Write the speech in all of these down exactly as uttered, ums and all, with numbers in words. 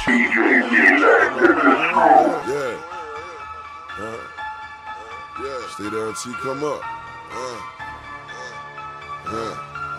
Yeah. Huh? Yeah. Stay there until you come up. Huh? Huh?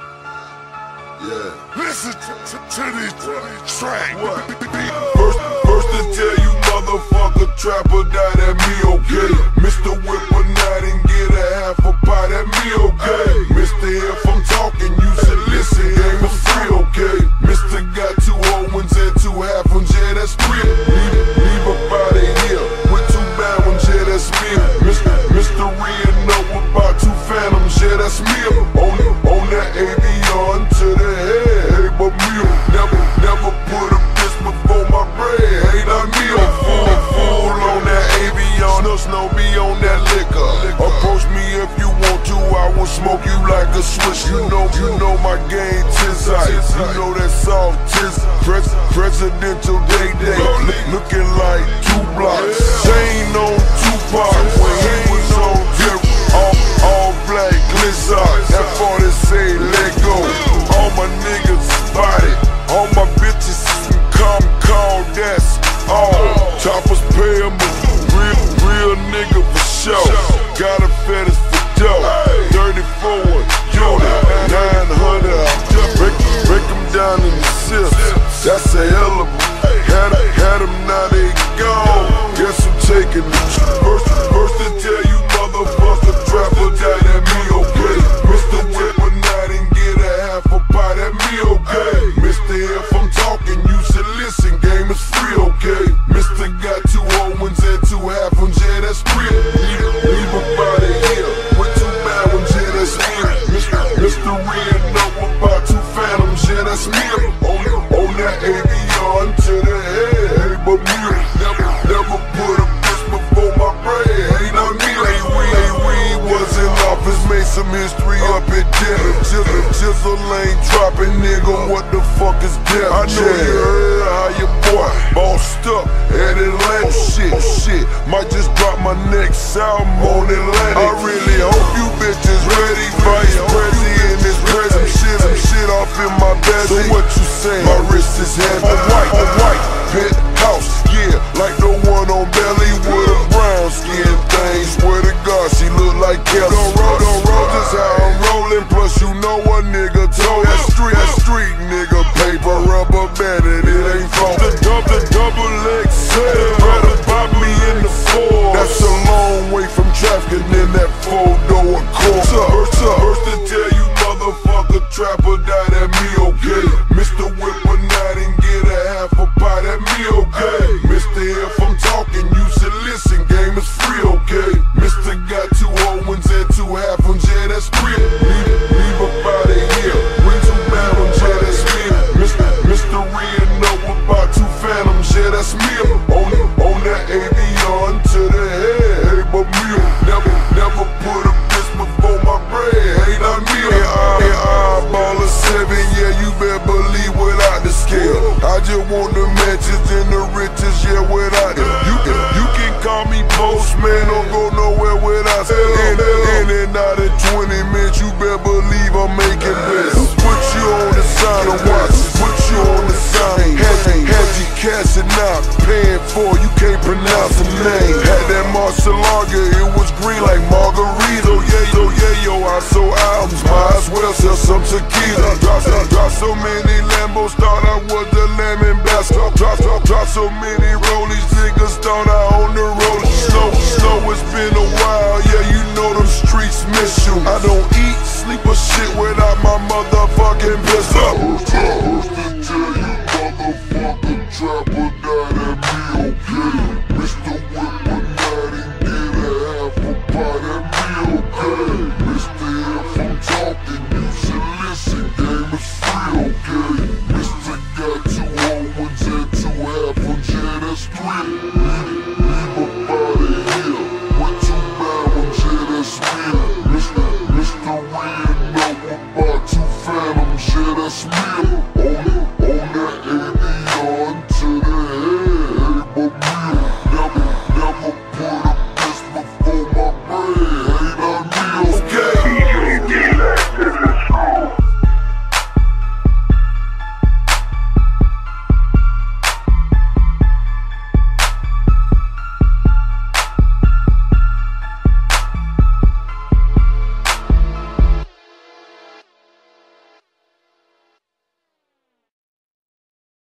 Yeah. Listen to, to, to this track. What? First, first to tell you motherfucker trapper die, that me okay. Mister Whip a night and get a half a pie, that me okay. Mister If I'm talking, you should listen, game is free, okay. Mister got two whole ones and two half ones, yeah, that's three. Leave, leave up out of here with two bad ones, yeah, that's me. Mister Mister Real know about two phantoms, yeah, that's me. On, on that Avion to the head, hey, but me. Never, never put a bitch before my bread, hey, not me. I'm full, full on that Avion, no snow be on that liquor. Approach me if you want to, I will smoke you like a switch. You know, you know my game, tis ice. You know that soft tis pres presidential day day. Looking like two blocks. Chain on Tupac when he was on dip. All, all black glizzock. That forty say let go. All my niggas spotted. All my bitches come call, that's all. Choppers pay 'em a real, real nigga for sure. Got a fetish for dough. thirty-four unit, nine hundred. Break, break 'em down in the sips. That's a hell of a. Had 'em, had 'em, now they gone. Guess I'm taking the first, first to tell you motherfucker trapper die, that me okay. Mister Whip a night and get a half a pie, that me okay. Mister If I'm talking, you should listen, game is free, okay. Mister got two whole ones and two half ones, yeah, that's three. Leave, leave up out of here with two bad ones, yeah, that's me. Mister Mister Real know about two phantoms, yeah, that's me. On, on that Avion to the head, hey, but me. Never, never put a bitch before my bread, hey, not me. Hey, we, hey, we was in office, made some history up at dinner. Jizzle, jizzle ain't dropping, nigga, what the fuck is that? I know you heard how your boy bossed up at Atlanta. Shit, shit, might just drop my next album on Atlantic. I really hope you bitches ready. Vice president is present. Shit, some shit off in my bed. So what you say? My wrist is heavy. A white, a white penthouse, yeah, like the one on Belly with a brown skin thing. Swear to God, she look like Kelly. Don't roll, don't roll, just how I'm rolling. Plus, you know a nigga told that street, that street nigga paper rubber banded. It ain't phone. The double, the double X L. Better pop me in the four. That's a long way from trafficking in that four door Accord. First, first to tell you motherfucker trapper die, that me okay. Mister Whip a night and get a half a pie, that me okay. Mister If I'm talking, you should listen, game is free, okay. Mister got two whole ones and two half ones, yeah, that's three. Leave, leave up out of here with two bad ones, yeah, that's me. Mister Mister Real know about two phantoms, yeah, that's me. On, on that Avion to the head, hey, but me. Never, never put a bitch before my bread, hey, not me. And I, and I ball a seven, yeah, you better believe without the scale. I just want the mansions and the riches, yeah, without it. You can, you can call me postman, don't go nowhere without it. In, in and out in twenty minutes, you better believe I'm making bets. Put you on the sign of watch, put you on the sign. Had, had you cashing out, paying for, you can't pronounce the name. Had that Marcelaga, it was green like margarita. Yeah, yo, yeah, yo, I sold albums, might as well sell some tequila. Drop, drop so many Lambos, thought I was the lamb ambassador. Drop, drop, drop so many rollies, niggas thought I owned the roller. Slow, slow, it's been a while, yeah, you know them streets miss you. I don't eat, sleep or shit without my motherfucking pistol.